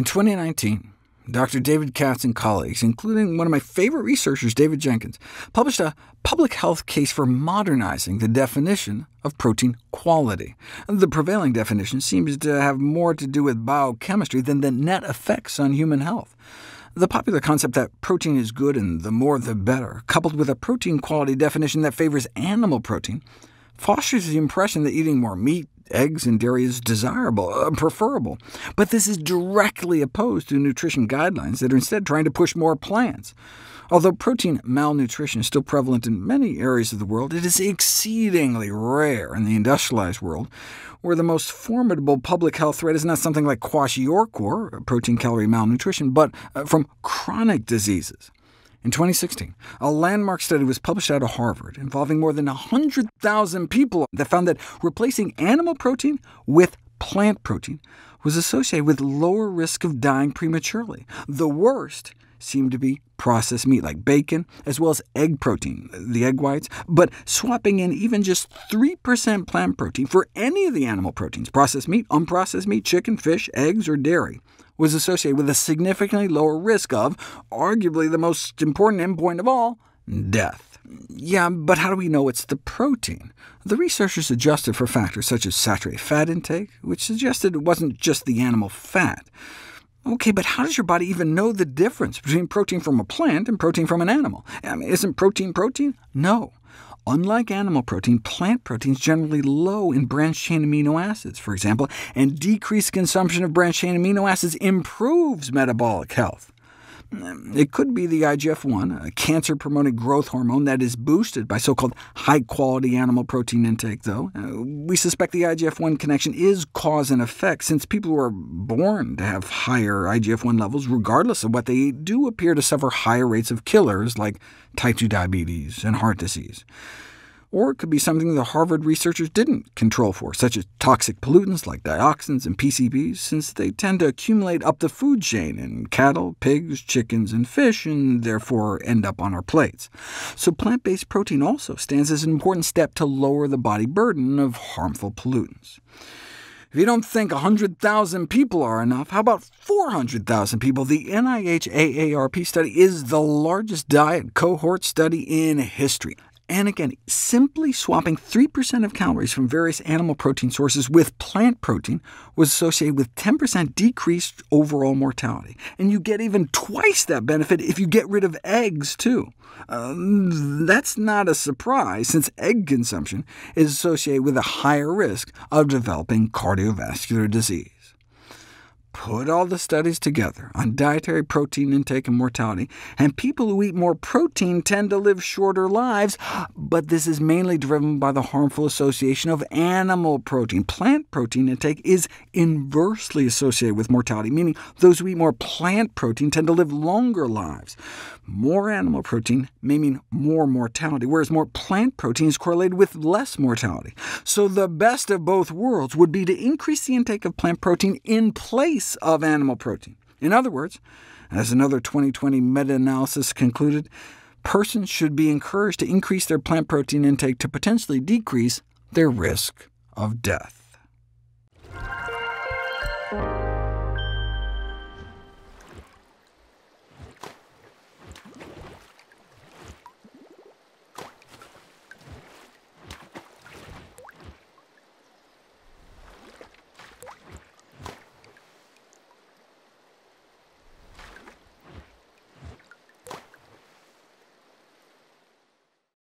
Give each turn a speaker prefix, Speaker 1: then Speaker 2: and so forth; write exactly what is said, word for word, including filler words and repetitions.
Speaker 1: twenty nineteen, Doctor David Katz and colleagues, including one of my favorite researchers, David Jenkins, published a public health case for modernizing the definition of protein quality. The prevailing definition seems to have more to do with biochemistry than the net effects on human health. The popular concept that protein is good and the more the better, coupled with a protein quality definition that favors animal protein, fosters the impression that eating more meat, eggs, and dairy is desirable, uh, preferable. But this is directly opposed to nutrition guidelines that are instead trying to push more plants. Although protein malnutrition is still prevalent in many areas of the world, it is exceedingly rare in the industrialized world, where the most formidable public health threat is not something like kwashiorkor, protein-calorie malnutrition, but uh, from chronic diseases. In twenty sixteen, a landmark study was published out of Harvard involving more than one hundred thousand people that found that replacing animal protein with plant protein was associated with lower risk of dying prematurely. The worst seemed to be processed meat like bacon, as well as egg protein, the egg whites, but swapping in even just three percent plant protein for any of the animal proteins, processed meat, unprocessed meat, chicken, fish, eggs, or dairy, was associated with a significantly lower risk of, arguably the most important endpoint of all, death. Yeah, but how do we know it's the protein? The researchers adjusted for factors such as saturated fat intake, which suggested it wasn't just the animal fat. OK, but how does your body even know the difference between protein from a plant and protein from an animal? I mean, isn't protein protein? No. Unlike animal protein, plant protein is generally low in branched-chain amino acids, for example, and decreased consumption of branched-chain amino acids improves metabolic health. It could be the I G F one, a cancer-promoting growth hormone that is boosted by so-called high-quality animal protein intake, though. We suspect the I G F one connection is cause and effect, since people who are born to have higher I G F one levels, regardless of what they eat, do appear to suffer higher rates of killers like type two diabetes and heart disease. Or it could be something the Harvard researchers didn't control for, such as toxic pollutants like dioxins and P C Bs, since they tend to accumulate up the food chain in cattle, pigs, chickens, and fish, and therefore end up on our plates. So plant-based protein also stands as an important step to lower the body burden of harmful pollutants. If you don't think one hundred thousand people are enough, how about four hundred thousand people? The N I H A A R P study is the largest diet cohort study in history. And again, simply swapping three percent of calories from various animal protein sources with plant protein was associated with ten percent decreased overall mortality. And you get even twice that benefit if you get rid of eggs, too. Um, that's not a surprise, since egg consumption is associated with a higher risk of developing cardiovascular disease. Put all the studies together on dietary protein intake and mortality, and people who eat more protein tend to live shorter lives, but this is mainly driven by the harmful association of animal protein. Plant protein intake is inversely associated with mortality, meaning those who eat more plant protein tend to live longer lives. More animal protein may mean more mortality, whereas more plant protein is correlated with less mortality. So the best of both worlds would be to increase the intake of plant protein in place of animal protein. In other words, as another twenty twenty meta-analysis concluded, persons should be encouraged to increase their plant protein intake to potentially decrease their risk of death.